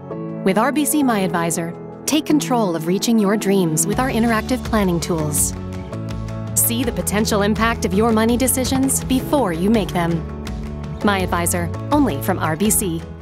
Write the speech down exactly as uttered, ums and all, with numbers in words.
With R B C MyAdvisor, take control of reaching your dreams with our interactive planning tools. See the potential impact of your money decisions before you make them. MyAdvisor, only from R B C.